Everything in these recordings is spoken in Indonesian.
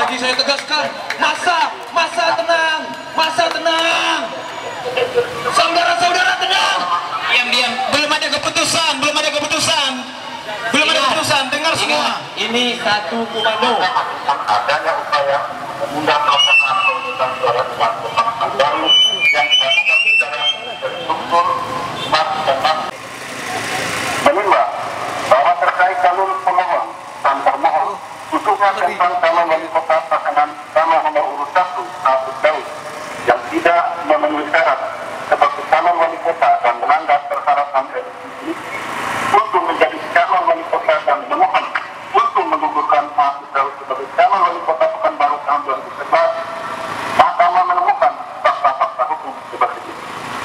lagi saya tegaskan, masa tenang. Saudara-saudara tenang. Diam. Belum ada keputusan. Dengar semua. Ini satu komando. Adanya upaya mengundang pelaksanaan pemerintahan suara umat kebangsaan baru yang dilakukan secara terstruktur, smart dan masif. Menimbang bahwa terkait calon pemohon dan termohon, khususnya tentang calon wali kota pasangan nama nomor urut 1 Abdul Daud yang tidak memenuhi syarat sebagai calon wali kota dan melanggar persyaratan revisi untuk menjadi calon wali kota dan memohon untuk menggugurkan Abdul Daud sebagai calon wali kota Pekanbaru tahun 2011, Mahkamah menemukan fakta-fakta hukum sebagai ini.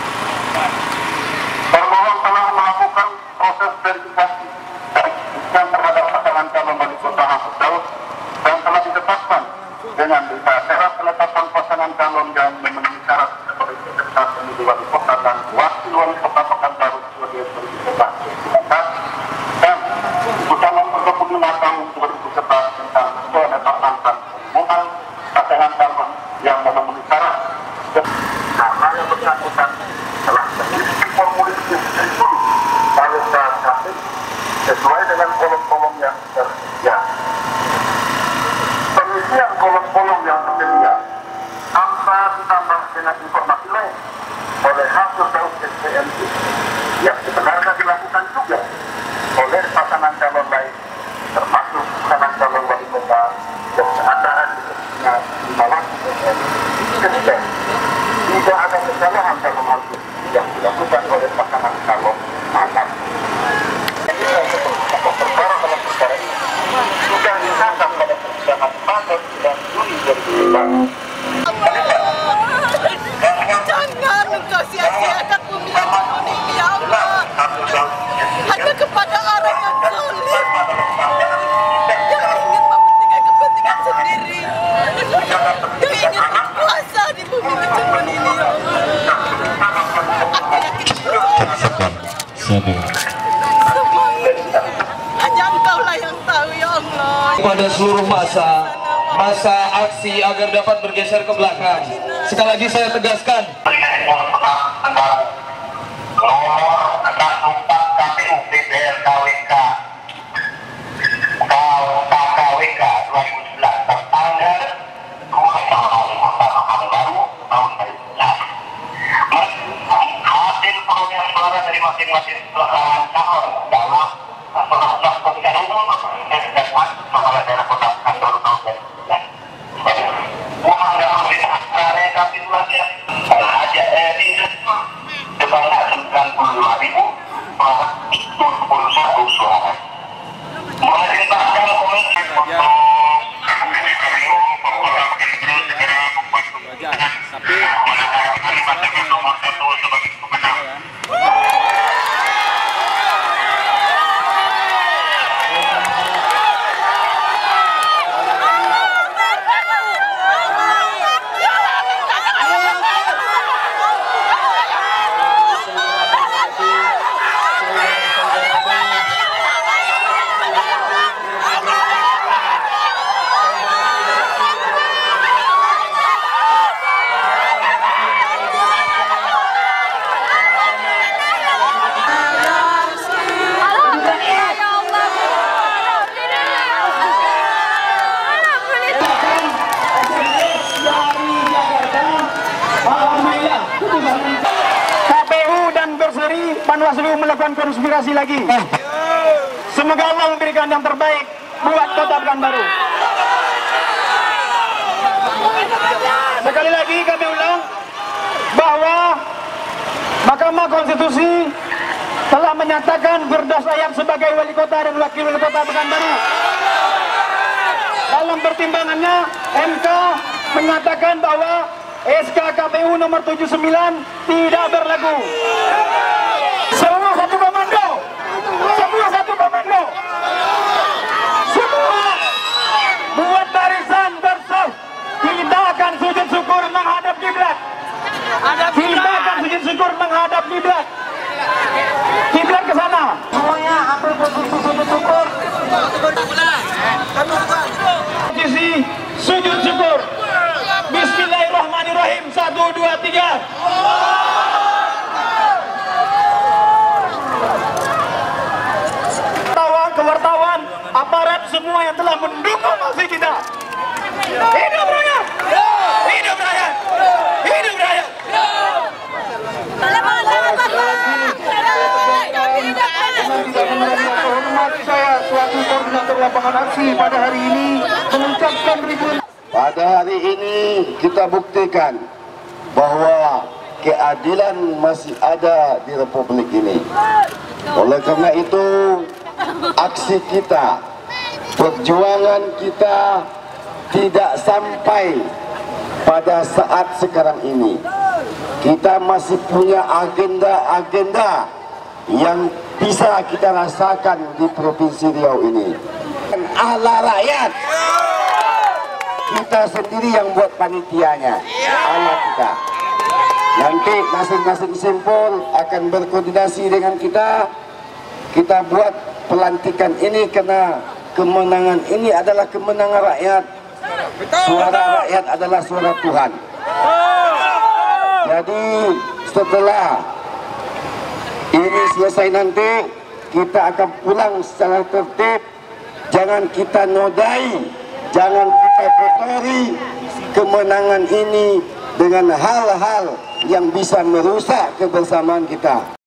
Termohon telah melakukan proses verifikasi dan terhadap pasangan calon wali kota Abdul Daud dan telah ditetapkan dengan syarat penetapan pasangan calon yang memenuhi syarat sebagai peserta pemilu wali kota dan wakil wali kota Pekanbaru 2011 dan putusan nomor 25 tahun 2011 tentang penetapan dan pengumuman pasangan calon yang memenuhi syarat. Karena yang bersangkutan telah memiliki formulir itu lalu kami sesuai dengan kolom-kolom yang tersedia. Pengisian kolom-kolom yang tersedia tanpa ditambah dengan informasi lain oleh hasil Daud SPMC yang sebenarnya dilakukan juga oleh pasangan calon lain termasuk pasangan calon wali kota yang keadaan disebutnya di bawah ketiga tidak ada kesalahan dalam hal itu yang dilakukan oleh pasangan calon anak. Jadi pokok perkara dalam perkara ini sudah dihantam pada persidangan Maret dan Juni 2015. Jangan engkau sia-siakan pemilihan ini, ya Allah. Hanya kepada orang yang zalim, yang ingin mementingkan kepentingan sendiri, yang ingin berkuasa di bumi kecil ini, ya Allah. Aku yakin semua ini hanya engkaulah yang tahu, ya Allah. Kepada seluruh masa aksi agar dapat bergeser ke belakang. Sekali lagi saya tegaskan. Nomor 64 KPU PPRKWK KWK 2011 tertanggal 2 Pekanbaru tahun 2011. Hasil perolehan suara dari masing-masing calon dalam proses pemilihan umum dan kepala daerah kota Pekanbaru tahun 2011. Rekapitulasi aja sebanyak 95.441 suara. Memerintahkan komisi Panwaslu melakukan konspirasi lagi. Semoga Allah memberikan yang terbaik buat kota Pekanbaru. Sekali lagi kami ulang bahwa Mahkamah Konstitusi telah menyatakan Firdaus Ayat sebagai wali kota dan wakil wali kota Pekanbaru. Dalam pertimbangannya MK menyatakan bahwa SK KPU nomor 79 tidak berlaku. Semua satu komando. Semua buat barisan bersih. Kita akan sujud syukur menghadap kiblat. Kiblat ke sana. Semuanya ambil posisi sujud syukur. Posisi sujud ketiga. Wartawan, aparat semua yang telah mendukung aksi kita. Hidup rakyat! Hidup rakyat! Hidup rakyat! Saya selaku koordinator lapangan aksi pada hari ini mengucapkan ribuan. Pada hari ini kita buktikan bahwa keadilan masih ada di Republik ini. Oleh karena itu, aksi kita, perjuangan kita tidak sampai pada saat sekarang ini. Kita masih punya agenda-agenda yang bisa kita rasakan di Provinsi Riau ini. Allah rakyat, kita sendiri yang buat panitianya, Allah kita. Nanti masing-masing simpul akan berkoordinasi dengan kita. Kita buat pelantikan ini karena kemenangan ini adalah kemenangan rakyat. Suara rakyat adalah suara Tuhan. Jadi setelah ini selesai nanti kita akan pulang secara tertib. Jangan kita nodai, jangan kita kotori kemenangan ini dengan hal-hal yang bisa merusak kebersamaan kita.